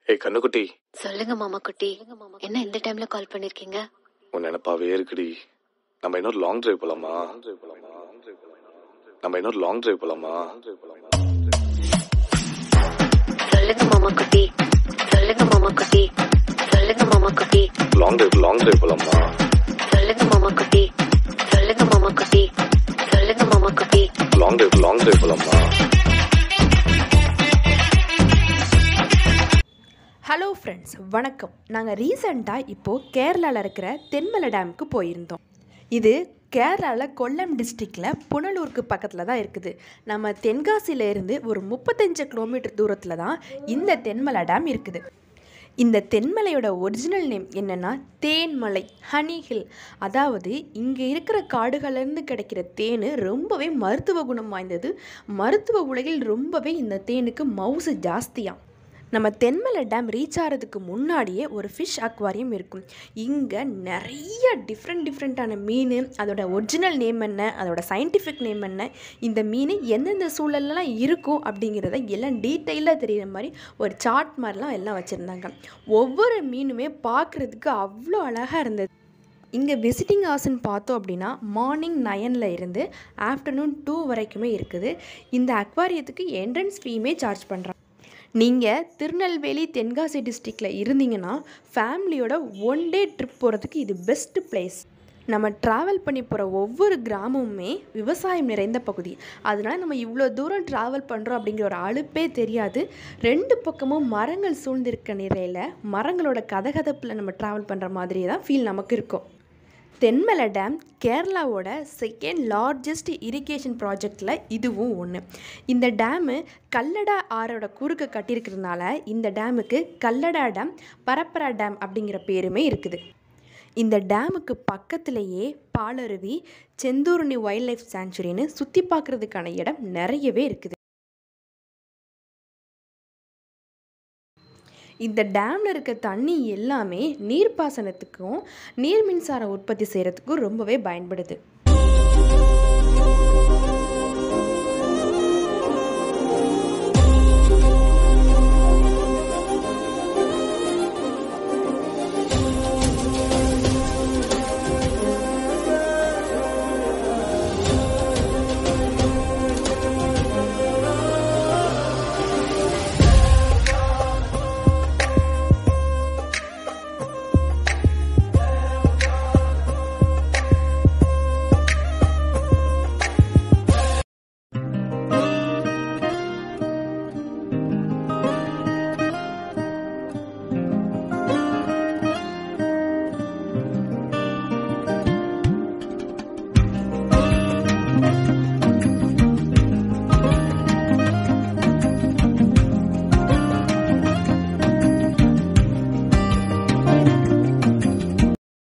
ஏய் கண்ணுக்குட்டி, சொல்லுங்க மாமா குட்டி. என்ன இந்த டைம்ல கால் பண்ணிருக்கீங்க? உன் நினைப்பாவே இருக்குடி. நம்ம இன்னொரு லாங் டிரைவ் போலாமா? சொல்லுங்க மாமா குட்டி. சொல்லுங்க மாமா குட்டி. சொல்லுங்க மாமா குட்டி. லாங் டிரைவ் போலாமா? சொல்லுங்க மாமா குட்டி. சொல்லுங்க மாமா குட்டி. சொல்லுங்க மாமா குட்டி. லாங் டிரைவ் போலாமா? ஹலோ ஃப்ரெண்ட்ஸ், வணக்கம். நாங்கள் ரீசெண்டாக இப்போது கேரளாவில் இருக்கிற தென்மலை டேமுக்கு போயிருந்தோம். இது கேரளாவில் கொல்லம் டிஸ்ட்ரிக்டில் புனலூருக்கு பக்கத்தில் தான் இருக்குது. நம்ம தென்காசியிலேருந்து ஒரு 35 கிலோமீட்டர் தூரத்தில் தான் இந்த தென்மலை டேம் இருக்குது. இந்த தென்மலையோட ஒரிஜினல் நேம் என்னென்னா தேன்மலை, ஹனி ஹில். அதாவது இங்கே இருக்கிற காடுகள்லேருந்து கிடைக்கிற தேன் ரொம்பவே மருத்துவ குணம் வாய்ந்தது. மருத்துவ உலகில் ரொம்பவே இந்த தேனுக்கு மவுசு ஜாஸ்தியாக. நம்ம தென்மலை டேம் ரீச் ஆகிறதுக்கு முன்னாடியே ஒரு ஃபிஷ் அக்வாரியம் இருக்கும். இங்கே நிறைய டிஃப்ரெண்ட்டான மீன், அதோட ஒரிஜினல் நேம் என்ன, அதோட சயின்டிஃபிக் நேம் என்ன, இந்த மீன் எந்தெந்த சூழல்லாம் இருக்கும் அப்படிங்கிறத எல்லாம் டீட்டெயிலாக தெரிகிற மாதிரி ஒரு சார்ட் மாதிரிலாம் எல்லாம் வச்சுருந்தாங்க. ஒவ்வொரு மீனுமே பார்க்குறதுக்கு அவ்வளோ அழகாக இருந்தது. இங்கே விசிட்டிங் ஹவர்ஸ்ன்னு பார்த்தோம் அப்படின்னா மார்னிங் 9 இருந்து ஆஃப்டர்நூன் 2 வரைக்குமே இருக்குது. இந்த அக்வாரியத்துக்கு என்ட்ரன்ஸ் ஃபீமே சார்ஜ் பண்ணுறாங்க. நீங்கள் திருநெல்வேலி தென்காசி டிஸ்ட்ரிக்டில் இருந்தீங்கன்னா ஃபேமிலியோட 1 டே ட்ரிப் போகிறதுக்கு இது பெஸ்ட்டு பிளேஸ். நம்ம ட்ராவல் பண்ணி போகிற ஒவ்வொரு கிராமமுமே விவசாயம் நிறைந்த பகுதி. அதனால் நம்ம இவ்வளோ தூரம் ட்ராவல் பண்ணுறோம் அப்படிங்கிற ஒரு அலுப்பே தெரியாது. 2 பக்கமும் மரங்கள் சூழ்ந்திருக்க நிலையில் மரங்களோட கதகதப்பில் நம்ம ட்ராவல் பண்ணுற மாதிரியே தான் ஃபீல் நமக்கு இருக்கும். தென்மலை டேம் கேரளாவோட 2nd லார்ஜஸ்ட் இரிகேஷன் ப்ராஜெக்டில் இதுவும் ஒன்று. இந்த டேமு கல்லடா ஆறோட குறுக்க கட்டியிருக்கிறதுனால இந்த டேமுக்கு கல்லடா டேம், பரப்பரா டேம் அப்படிங்கிற பேருமே இருக்குது. இந்த டேமுக்கு பக்கத்திலேயே பாலருவி, செந்தூரணி வைல்ட் லைஃப் சாங்சுரின்னு சுற்றி பார்க்குறதுக்கான இடம் நிறையவே இருக்குது. இந்த டேமில் இருக்க தண்ணி எல்லாமே நீர்ப்பாசனத்துக்கும் நீர் மின்சாரம் உற்பத்தி செய்கிறதுக்கும் ரொம்பவே பயன்படுது.